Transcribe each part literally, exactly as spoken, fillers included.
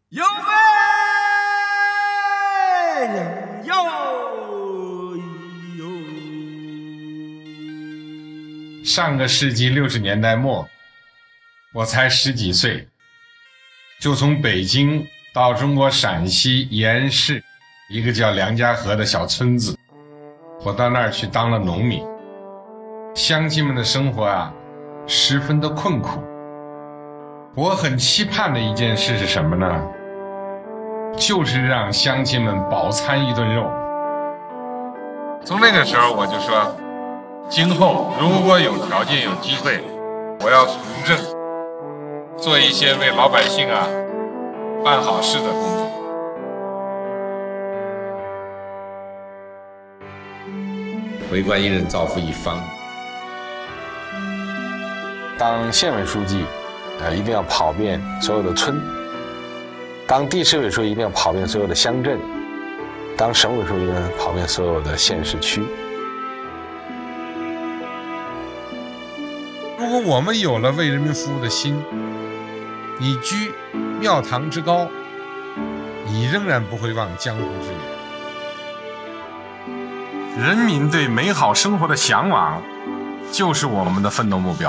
有为有有。 上个世纪六十年代末，我才十几岁，就从北京到中国陕西延市一个叫梁家河的小村子，我到那儿去当了农民。乡亲们的生活啊，十分的困苦。我很期盼的一件事是什么呢？就是让乡亲们饱餐一顿肉。从那个时候我就说，今后如果有条件有机会，我要从政，做一些为老百姓啊办好事的工作。 为官一人，造福一方。 当县委书记，呃，一定要跑遍所有的村；当地市委书记，一定要跑遍所有的乡镇；当省委书记呢，跑遍所有的县市区。 如果我们有了为人民服务的心，你居庙堂之高，你仍然不会忘江湖之远。人民对美好生活的向往，就是我们的奋斗目标。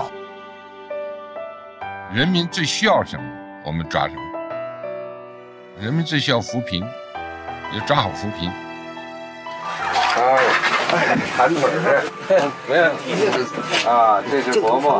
人民最需要什么，我们抓什么。人民最需要扶贫，就抓好扶贫。 哎，盘腿儿，没问题啊，这是伯伯。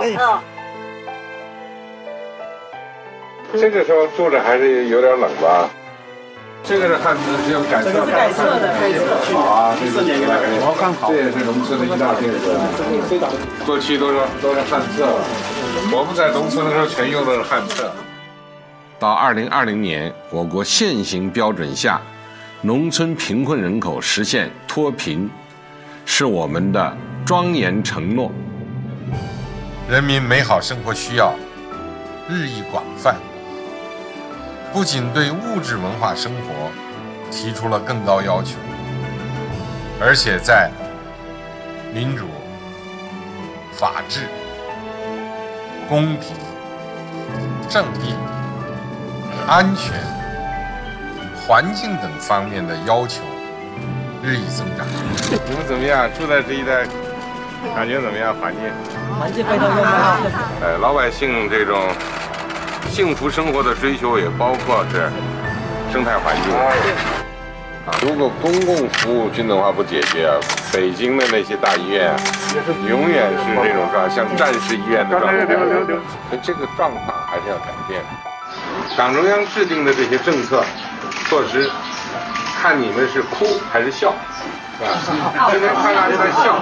这个时候住着还是有点冷吧？这个是汉字，是要改色， 改色的，改色。 好啊，这是我看好。这也是农村的一大建设。过去都是都是汉册，我们在农村的时候全用的是汉册。到二零二零年，我国现行标准下，农村贫困人口实现脱贫，是我们的庄严承诺。 人民美好生活需要日益广泛，不仅对物质文化生活提出了更高要求，而且在民主、法治、公平、正义、安全、环境等方面的要求日益增长。你们怎么样？住在这一带，感觉怎么样？环境？ 环境非常优美。 呃，老百姓这种幸福生活的追求也包括是生态环境。啊，如果公共服务均等化不解决，北京的那些大医院永远是这种状态，像战时医院的状态。这个状况还是要改变。党中央制定的这些政策措施，看你们是哭还是笑，是吧？这边看大家在笑，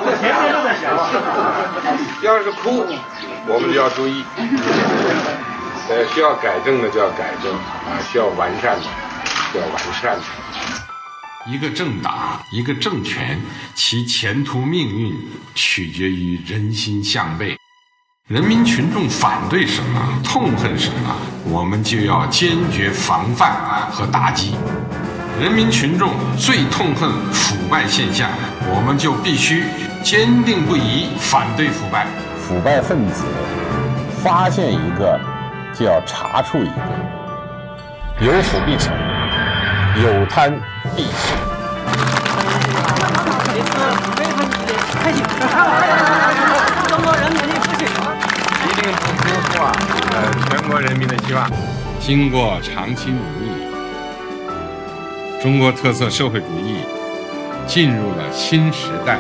要是哭，我们就要注意。呃，需要改正的就要改正啊，需要完善的就要完善的。 一个政党，一个政权，其前途命运取决于人心向背。人民群众反对什么，痛恨什么，我们就要坚决防范和打击。人民群众最痛恨腐败现象，我们就必须坚定不移反对腐败。 腐败分子发现一个就要查处一个，有腐必惩，有贪必肃。 中国人民的福祉， 一定不辜负啊，呃，全国人民的希望。经过长期努力，中国特色社会主义进入了新时代，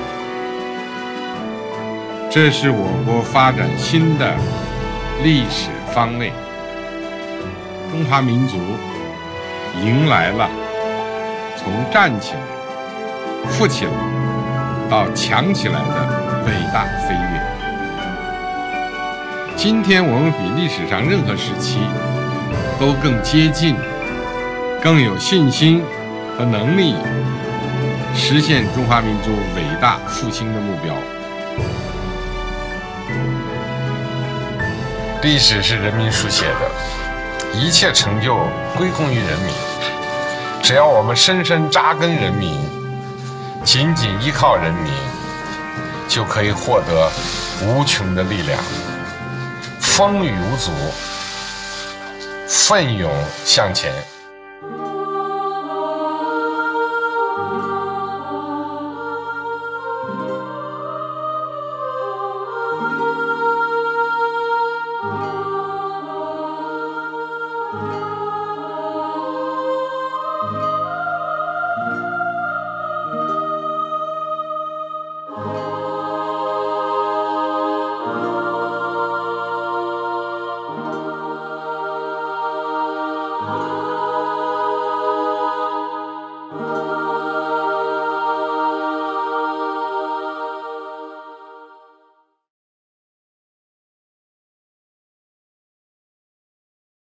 这是我国发展新的历史方位。中华民族迎来了从站起来、富起来到强起来的伟大飞跃。今天我们比历史上任何时期都更接近、更有信心和能力实现中华民族伟大复兴的目标。历史是人民书写的，一切成就归功于人民。只要我们深深扎根人民，紧紧依靠人民，就可以获得无穷的力量，风雨无阻，奋勇向前。 了。